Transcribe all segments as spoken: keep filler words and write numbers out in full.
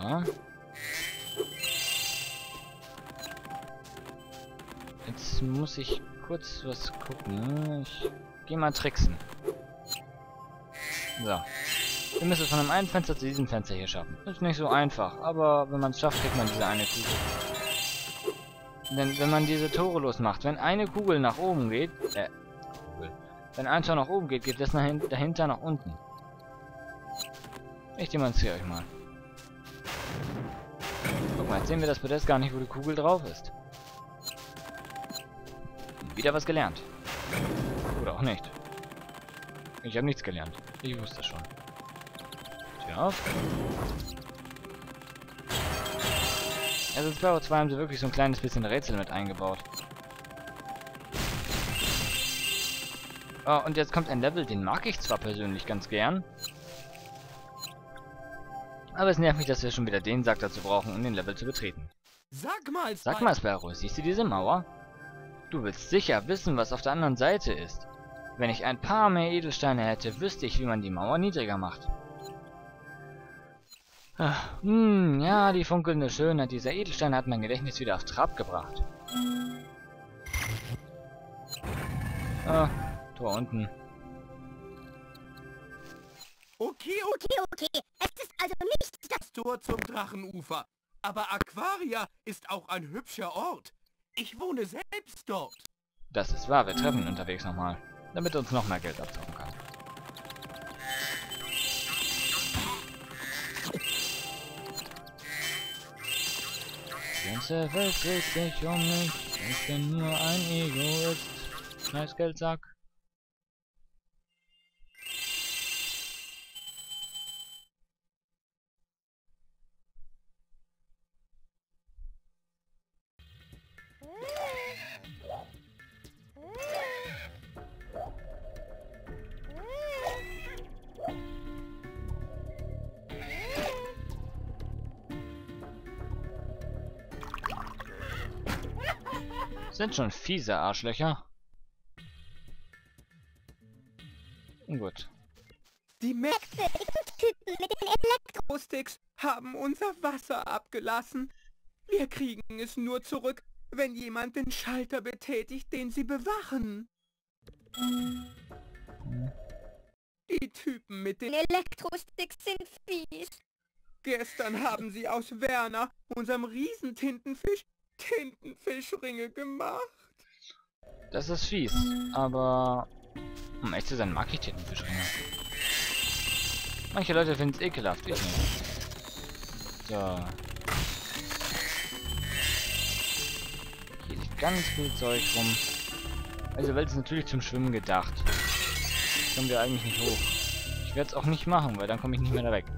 So. Jetzt muss ich kurz was gucken. Ich gehe mal tricksen. So. Wir müssen es von einem einen Fenster zu diesem Fenster hier schaffen. Das ist nicht so einfach, aber wenn man es schafft, kriegt man diese eine Kugel. Denn wenn man diese Tore losmacht, wenn eine Kugel nach oben geht, äh, Kugel. Wenn ein Tor nach oben geht, geht das nach hin dahinter nach unten. Ich demonstriere euch mal. Guck mal, jetzt sehen wir das Podest gar nicht, wo die Kugel drauf ist. Wieder was gelernt. Oder auch nicht. Ich habe nichts gelernt. Ich wusste es schon. Tür auf. Also in Spyro zwei haben sie wirklich so ein kleines bisschen Rätsel mit eingebaut. Oh, und jetzt kommt ein Level, den mag ich zwar persönlich ganz gern. Aber es nervt mich, dass wir schon wieder den Sack dazu brauchen, um den Level zu betreten. Sag mal, Sag mal, Spyro, siehst du diese Mauer? Du willst sicher wissen, was auf der anderen Seite ist. Wenn ich ein paar mehr Edelsteine hätte, wüsste ich, wie man die Mauer niedriger macht. Ach, hm, ja, die funkelnde Schönheit dieser Edelsteine hat mein Gedächtnis wieder auf Trab gebracht. Ah, Tor unten. Okay, okay, okay. Es ist also nicht das Tor zum Drachenufer. Aber Aquaria ist auch ein hübscher Ort. Ich wohne selbst dort. Das ist wahr, wir treffen unterwegs nochmal, damit uns noch mehr Geld abzocken kann. Die ganze Welt dreht sich um mich, ich bin nur ein Egoist. Scheiß Geldsack. Sind schon fiese Arschlöcher. Gut. Die merkwürdigen Typen mit den Elektrosticks haben unser Wasser abgelassen. Wir kriegen es nur zurück, wenn jemand den Schalter betätigt, den sie bewachen. Die Typen mit den Elektrosticks sind fies. Gestern haben sie aus Werner, unserem Riesentintenfisch, Tintenfischringe gemacht. Das ist fies, aber um echt zu sein, mag ich Tintenfischringe. Manche Leute finden es ekelhaft, ich nicht. So. Hier liegt ganz viel Zeug rum. Also Welt ist natürlich zum Schwimmen gedacht. Kommen wir eigentlich nicht hoch. Ich werde es auch nicht machen, weil dann komme ich nicht mehr da weg.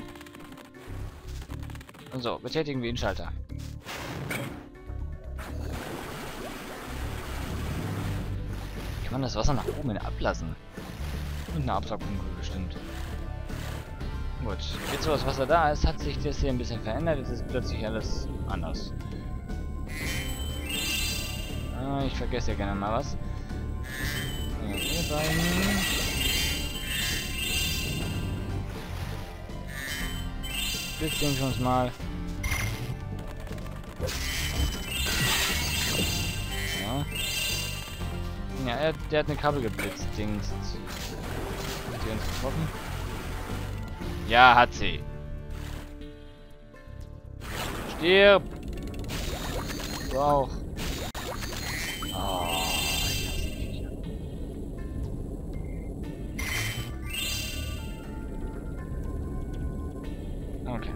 So, betätigen wir den Schalter. Kann man das Wasser nach oben hin ablassen? Und eine Absaugkugel bestimmt. Gut, jetzt wo das Wasser da ist, hat sich das hier ein bisschen verändert. Jetzt ist plötzlich alles anders. Ah, ich vergesse ja gerne mal was. Ja, wir beiden. Blitzen wir uns mal. Ja. Ja, er, der hat eine Kabel geblitzt, Dings. Hat sie uns getroffen? Ja, hat sie. Stirb! Du auch. Oh, ich hasse die Viecher. Okay.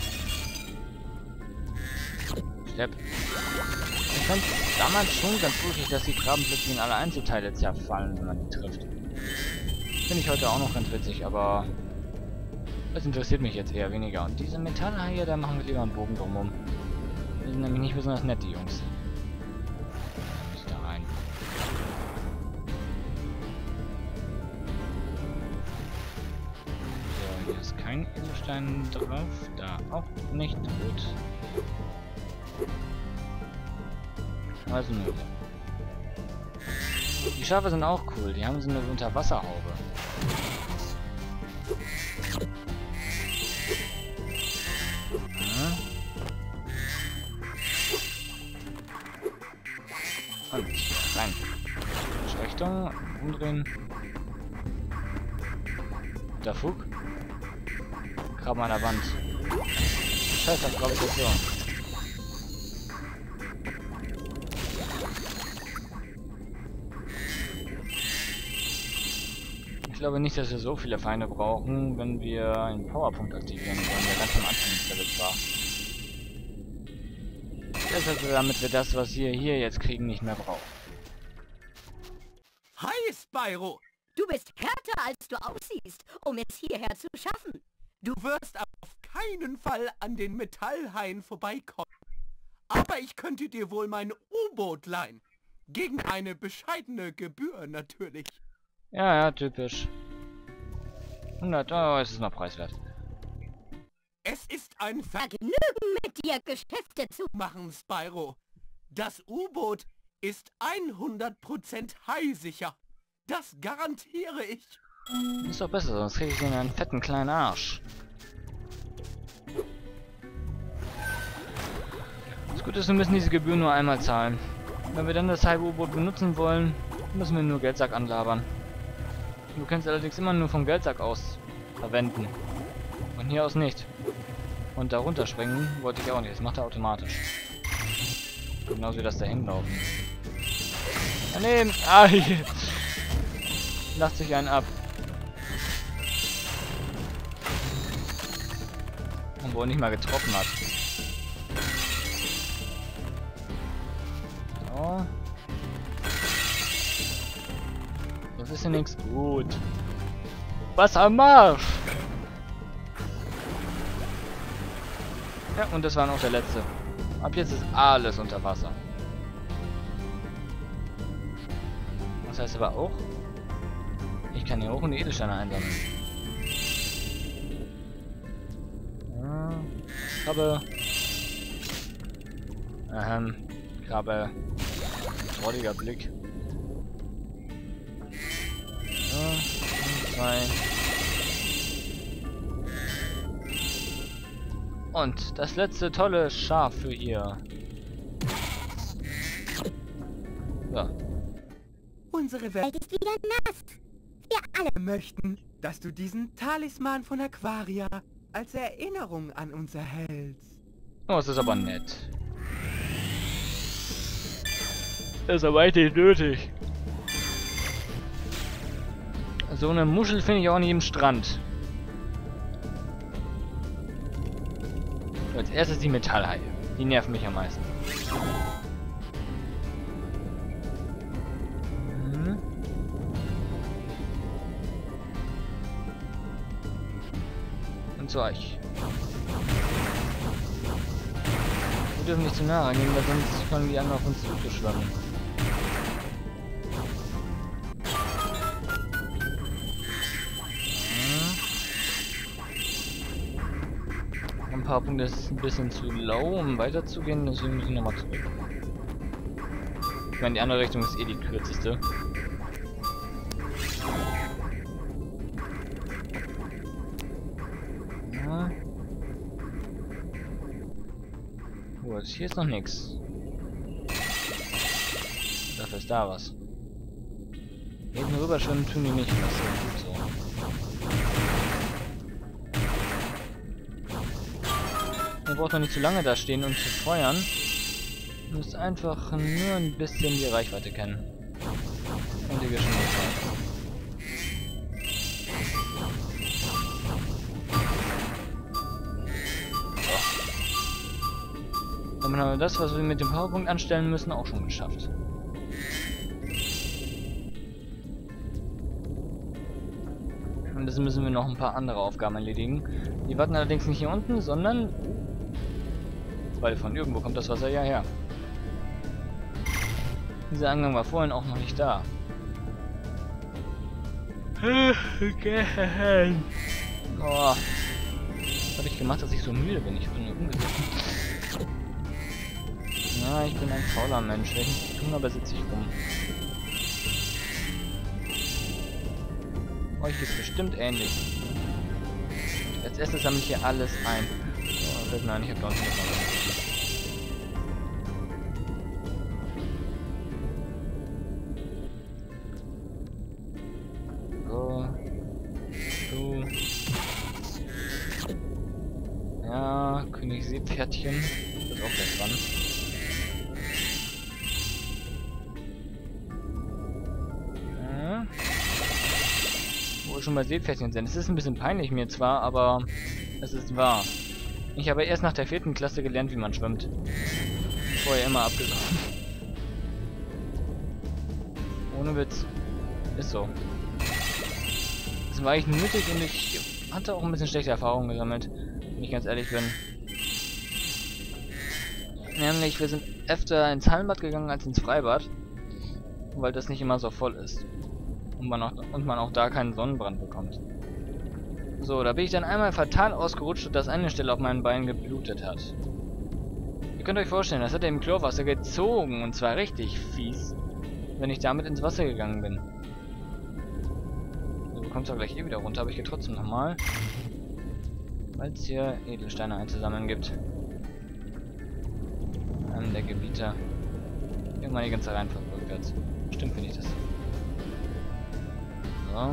Stepp. Ich fand damals schon ganz lustig, dass die Krabben plötzlich in alle Einzelteile zerfallen, wenn man die trifft. Finde ich heute auch noch ganz witzig, aber das interessiert mich jetzt eher weniger. Und diese Metallhaie, da machen wir lieber einen Bogen drumherum. Die sind nämlich nicht besonders nett, die Jungs. Da muss ich da rein. So, hier ist kein Edelstein drauf. Da auch nicht. Gut. Also nö. Die Schafe sind auch cool. Die haben so eine Unterwasserhaube. umdrehen. Der Fug. Graben an der Wand. Scheiß auf Gravitation. Ich glaube nicht, dass wir so viele Feinde brauchen, wenn wir einen Powerpunkt aktivieren wollen, der ganz am Anfang des Levels war. Deshalb, damit wir das, was wir hier jetzt kriegen, nicht mehr brauchen. Hi, Spyro! Du bist härter, als du aussiehst, um es hierher zu schaffen. Du wirst auf keinen Fall an den Metallhaien vorbeikommen. Aber ich könnte dir wohl mein U-Boot leihen. Gegen eine bescheidene Gebühr natürlich. Ja, ja, typisch. hundert Euro ist es noch preiswert. Es ist ein Vergnügen, mit dir Geschäfte zu Vermachen, Spyro. Das U-Boot ist hundert Prozent haisicher. Das garantiere ich. Ist doch besser, sonst kriege ich in einen fetten kleinen Arsch. Das Gute ist, wir müssen diese Gebühr nur einmal zahlen. Wenn wir dann das halbe U-Boot benutzen wollen, müssen wir nur Geldsack anlabern. Du kannst allerdings immer nur vom Geldsack aus verwenden. Von hier aus nicht. Und da runterspringen wollte ich auch nicht. Das macht er automatisch. Genauso wie das da hinlaufen. Daneben! Ah, hier. Lacht sich einen ab. Und wo er nicht mal getroffen hat. So. Das ist ja nichts gut. Was am Marsch! Ja, und das war noch der letzte. Ab jetzt ist alles unter Wasser. Das heißt aber auch, ich kann hier hoch und die Edelsteine einsammeln. Ja, Krabbe. Ähm, Krabbe. Freudiger Blick. Zwei. Und das letzte tolle Schaf für ihr. So. Unsere Welt ist wieder nass. Wir alle möchten, dass du diesen Talisman von Aquaria als Erinnerung an uns erhältst. Oh, es ist aber nett. Ist aber eigentlich nötig. So eine Muschel finde ich auch an jedem Strand. So, als erstes die Metallhaie. Die nerven mich am meisten. Mhm. Und zu euch. Wir dürfen nicht zu nahe rangehen, weil sonst fangen die an auf uns zuzuschwimmen. Ein paar Punkte ist ein bisschen zu low, um weiterzugehen, deswegen müssen wir nochmal zurück. Ich meine, die andere Richtung ist eh die kürzeste. Ja. Gut, hier ist noch nichts. Dafür ist da was. Hinten rüber schwimmen tun die nicht, das ist gut so. Ihr braucht noch nicht zu lange da stehen, um zu feuern. Ihr müsst einfach nur ein bisschen die Reichweite kennen. Und die Geschwindigkeit. So. Dann haben wir das, was wir mit dem Powerpunkt anstellen müssen, auch schon geschafft. Und deswegen müssen wir noch ein paar andere Aufgaben erledigen. Die warten allerdings nicht hier unten, sondern... Weil von irgendwo kommt das Wasser ja her. Dieser Eingang war vorhin auch noch nicht da. Okay. Oh. Was habe ich gemacht, dass ich so müde bin? Ich bin nur umgesessen. Na, ich bin ein fauler Mensch. Wenn ich nichts zu tun habe, sitze ich rum. Euch ist bestimmt ähnlich. Als erstes sammle ich hier alles ein. Oh, fällt mir ein, ich habe da unten noch was. da. König Seepferdchen. Das ist auch gleich dran. Ja. Wo wir schon bei Seepferdchen sind. Es ist ein bisschen peinlich mir zwar, aber es ist wahr. Ich habe erst nach der vierten Klasse gelernt, wie man schwimmt. Vorher immer abgesoffen. Ohne Witz. Ist so. Das war eigentlich nötig und ich hatte auch ein bisschen schlechte Erfahrungen gesammelt, wenn ich ganz ehrlich bin. Nämlich, wir sind öfter ins Hallenbad gegangen als ins Freibad, weil das nicht immer so voll ist. Und man auch, und man auch da keinen Sonnenbrand bekommt. So, da bin ich dann einmal fatal ausgerutscht, dass eine Stelle auf meinem Bein geblutet hat. Ihr könnt euch vorstellen, das hat er im Chlorwasser gezogen und zwar richtig fies, wenn ich damit ins Wasser gegangen bin. Du kommst auch gleich eh wieder runter, aber ich gehe trotzdem nochmal. Weil es hier Edelsteine einzusammeln gibt. Einem der Gebiete. Irgendwann die ganze Reihenfolge rückwärts. Stimmt, finde ich das. So.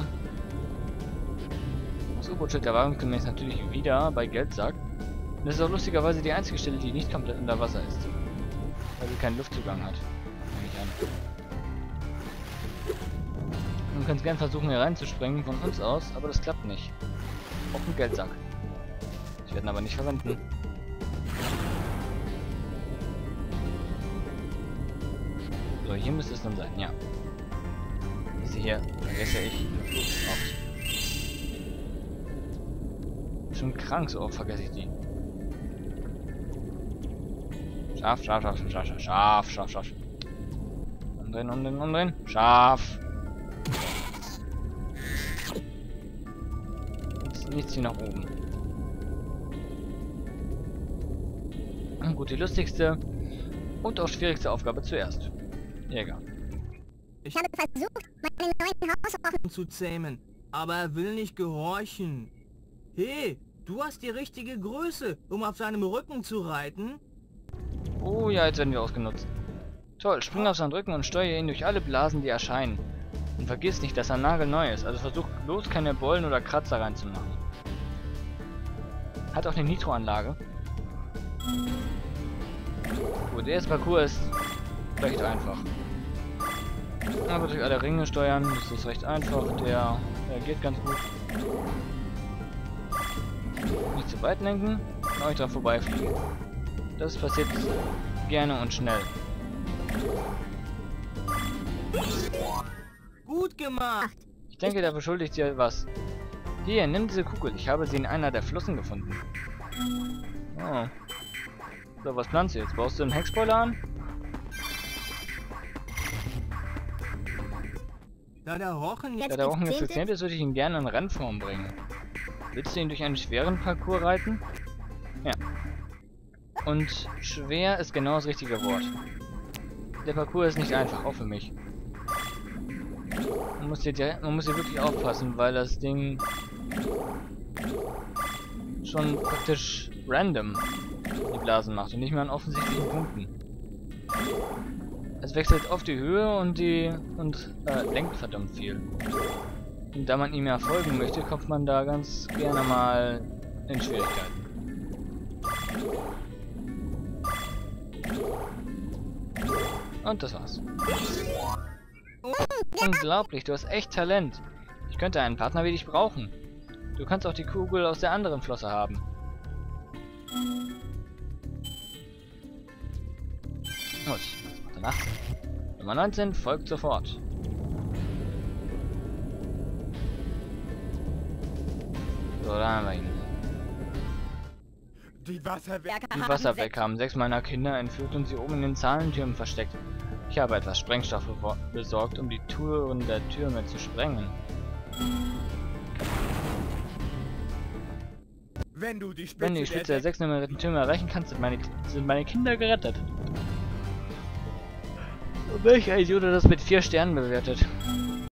Das U-Boot-Schild erwartungsgemäß natürlich wieder bei Geldsack. Und das ist auch lustigerweise die einzige Stelle, die nicht komplett unter Wasser ist. Weil sie keinen Luftzugang hat. Nehme ich an. Du kannst gern versuchen, hier reinzuspringen von uns aus, aber das klappt nicht. Auf den Geldsack. Ich werde ihn aber nicht verwenden. So, hier müsste es dann sein, ja. Diese hier vergesse ich oft. Schon krank, so oft vergesse ich die. Scharf, scharf, scharf, scharf, scharf, scharf, scharf, scharf. Umdrehen, umdrehen, umdrehen. Scharf. Nichts hier nach oben. Gut, die lustigste und auch schwierigste Aufgabe zuerst. Jäger. Ich habe versucht, meinen neuen Hausaufgaben zu zähmen, aber er will nicht gehorchen. Hey, du hast die richtige Größe, um auf seinem Rücken zu reiten. Oh ja, jetzt werden wir ausgenutzt. Toll, spring auf seinen Rücken und steuere ihn durch alle Blasen, die erscheinen. Und vergiss nicht, dass er nagelneu ist, also versuch bloß keine Bollen oder Kratzer reinzumachen. Hat auch eine Nitro-Anlage. Gut, der Parcours ist recht einfach. Aber durch alle Ringe steuern, das ist recht einfach, der reagiert ganz gut. Nicht zu weit lenken, und euch da vorbeifliegen. Das passiert gerne und schnell. Gut gemacht. Ich denke, der beschuldigt dir was. Hier, nimm diese Kugel. Ich habe sie in einer der Flossen gefunden. Oh. So, was planst du jetzt? Baust du einen Heckspoiler an? Da der Rochen Da der Rochen jetzt gezähmt ist, würde ich ihn gerne in Rennform bringen. Willst du ihn durch einen schweren Parcours reiten? Ja. Und schwer ist genau das richtige Wort. Der Parcours ist nicht einfach, auch für mich. Man muss hier, man muss hier wirklich aufpassen, weil das Ding schon praktisch random die Blasen macht und nicht mehr an offensichtlichen Punkten. Es wechselt oft die Höhe und die und äh, lenkt verdammt viel. Und da man ihm ja folgen möchte, kommt man da ganz gerne mal in Schwierigkeiten. Und das war's. Unglaublich, du hast echt Talent. Ich könnte einen Partner wie dich brauchen. Du kannst auch die Kugel aus der anderen Flosse haben. Gut, Nummer achtzehn. Nummer neunzehn folgt sofort. So, da haben wir ihn. Die Wasserwerke Die Wasserwerke haben sechs meiner Kinder entführt und sie oben in den Zahlentürmen versteckt. Ich habe etwas Sprengstoff besorgt, um die Türen der Türme zu sprengen. Wenn du die Spitze, Wenn du die Spitze der sechs nummerierten Türme erreichen kannst, sind meine, sind meine Kinder gerettet. Und welcher Idiot hat das mit vier Sternen bewertet?